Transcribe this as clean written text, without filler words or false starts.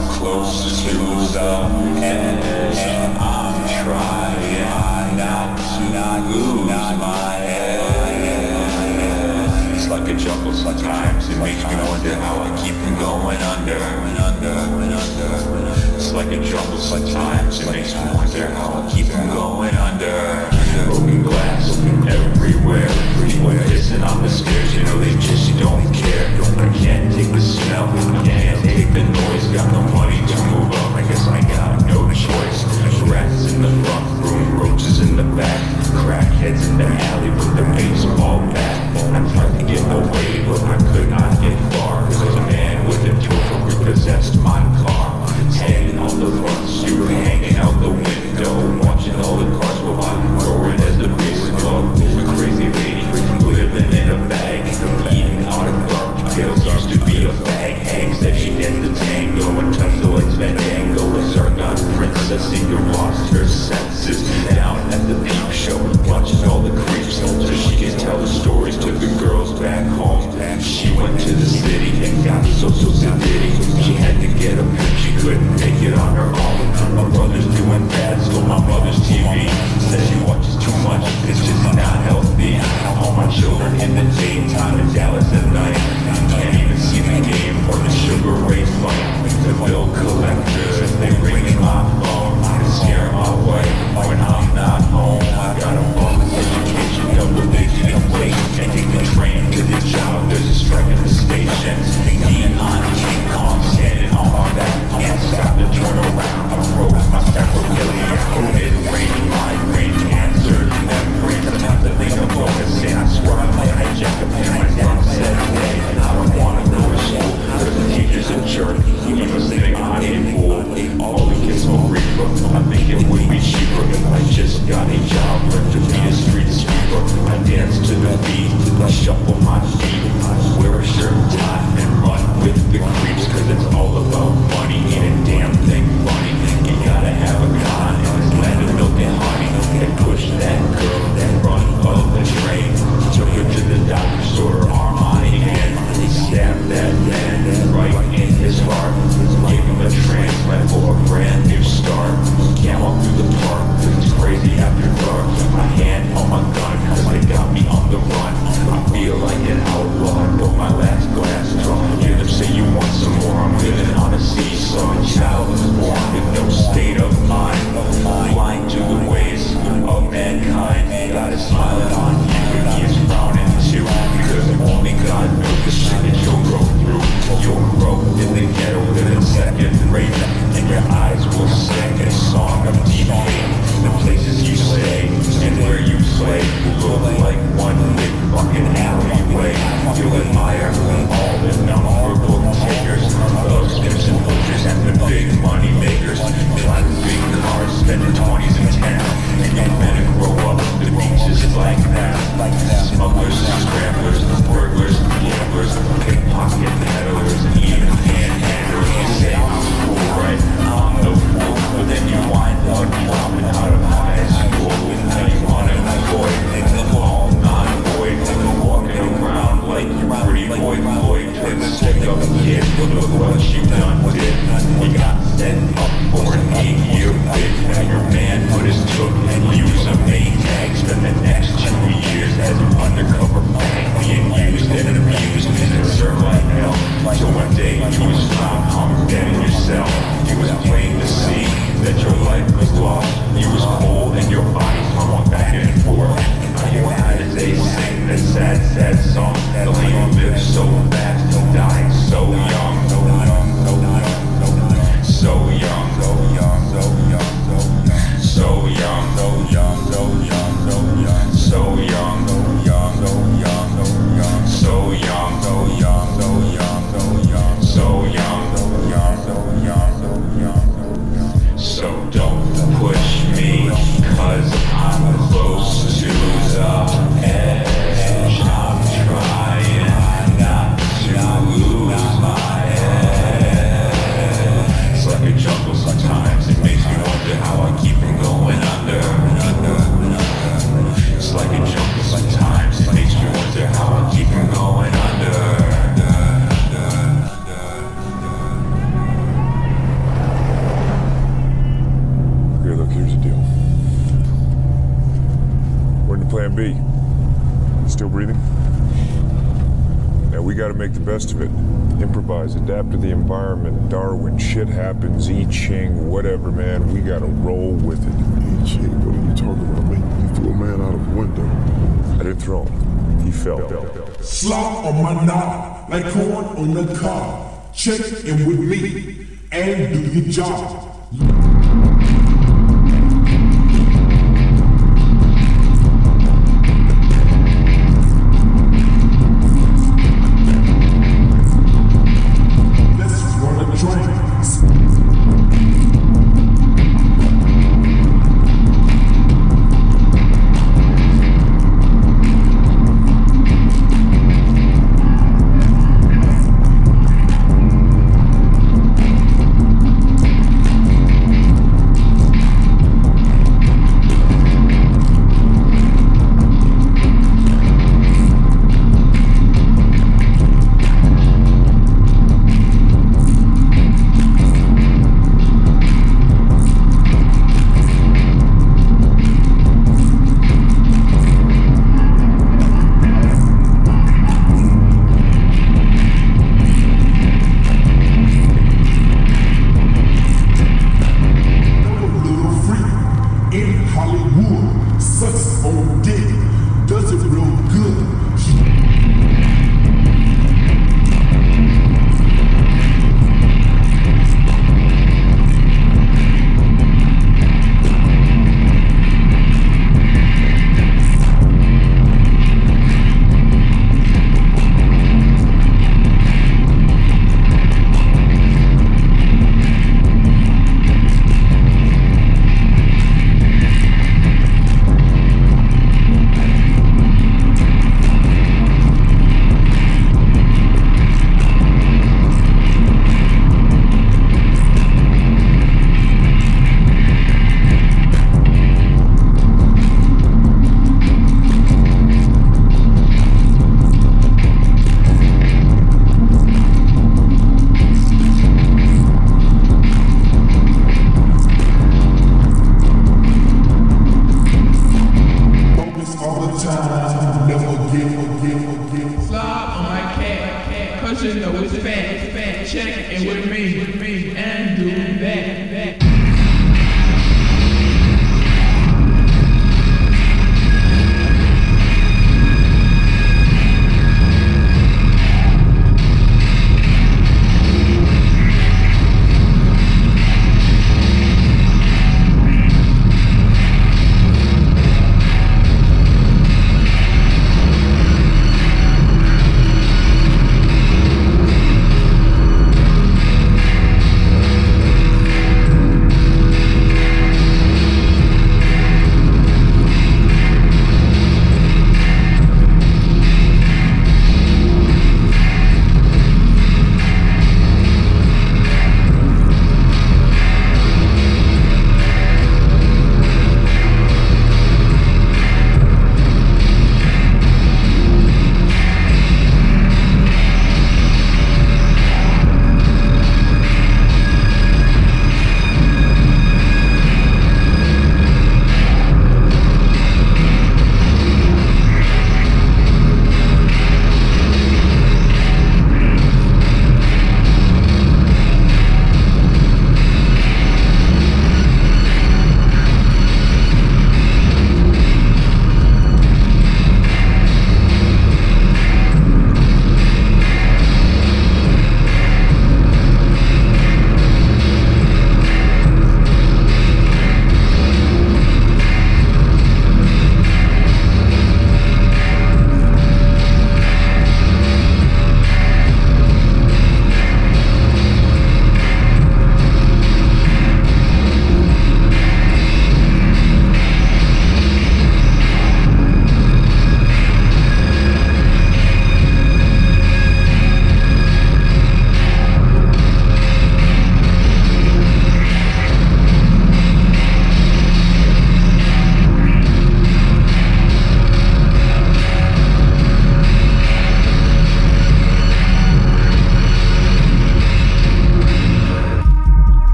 close to the edge. I'm trying not to lose my head. It's like a jungle sometimes. It makes me wonder how I keep from going under. It's like a jungle sometimes. It makes me wonder how I keep from going under. Broken glass everywhere. People pissing on the stairs. You know they just don't care. I can't take the smell. I can't take the noise. Got no money to move up. I guess I got no choice. Rats in the front room, roaches in the back, crackheads in the alley with the baseball bat. I tried to get away, but I could not get far. Cause a man with a total repossessed my car. Hanging on the front stoop, hanging out the window, watching all the cars go by, roaring as the bass club. A crazy lady living in a bag, eating out of garbage pails. Used to be a fag hag, said she danced the tango and touched the legs Fandango. A Sargon princess, seeker lost her senses. Down at the peep show, watching all the creeps, so she can tell the stories to the girls back home. She went to the city and got so sedity. She had to get a pimp, she couldn't take it on her own. My brother's doing bad, stole my mother's TV. Said she watches too much, it's just not healthy. All my children in the daytime in Dallas at night. Can't even see the game or the Sugar Ray fight. The bill collectors, they ring my phone to scare my wife when I'm not home. I got a public education, double digit inflation. Take the train to the job, there's a strike at the station. Neon King Kong standing on my back. Can't stop to turn around. I broke my sacroiliac. Mid-range migraine, cancer, membrane. Sometimes I think I'm focusing. I swear I might hijack a pen. My son said, hey, I don't want to go to school. Cause the teacher's a jerk. He must think I'm a fool. All the kids will reaper. I think it would be cheaper if I just got a job. Learn to be a street sweeper. I dance to the beat. I shuffle my feet. Wear a shirt and tie and run with the creeps. Cause it's all about money. Ain't a damn thing funny. You gotta have a gun in this land of milk and honey. And push that girl in front of the train. Took her to the doctor, sort her arm on again. Stabbed that man right in his heart. Gave him a transplant for a brand new start. Can't walk through the park, it's crazy after dark. My hand on my gun, cause they got me on the run. I feel like an outlaw, I broke my last glass straw. Hear them say you want some more, I'm living on a seesaw. A child was born with no state of mind, blind to the ways of mankind. God is smiling on you, and he is frowning too. Because only God knows the shit that you'll go through. You'll grow in the ghetto, living second rate, and your eyes will sing a song of deep hate. The places you stay and where you play will look like one big fucking alleyway. You'll admire all the number book takers, thugs, pimps, and butchers, and the big money makers. Driving big cars, spending 20s and 10s, and young men who grow up the beaches like that. Smugglers, scramblers, burglars, gamblers, pickpocket peddlers, and even panhandlers. You say I'm cool, right? I'm the fool, but then you wind up dropping out of high school. Now you wanna avoid all non-void, walking around like you pretty boy Floyd. Let's take up a kid, look what you done did. You got set up for an 8-year bid. Now your manhood is took and use a main tag. Spend the next 2 years as an undercover bag, being used and abused and served like hell. So one day you was found hung dead in your cell. You was plain to see that your life was lost. You was cold and your body swung back and forth. You had as they sing that sad, sad song. The lady lived so fast and died so young. So young, so young, so young, so young, so young, so young, so young, so young, so young, so young, so young, so young, so young, so young. So don't push me, cause I'm close to the edge. I'm trying not to lose my head. It's like a jungle. Plan B. Still breathing? Now we gotta make the best of it. Improvise, adapt to the environment. Darwin, shit happens, I Ching, whatever, man. We gotta roll with it. I Ching, what are you talking about, man? You threw a man out of a window. I didn't throw him. He fell. Slop on my knob, like corn on the cob. Check in with me and do your job.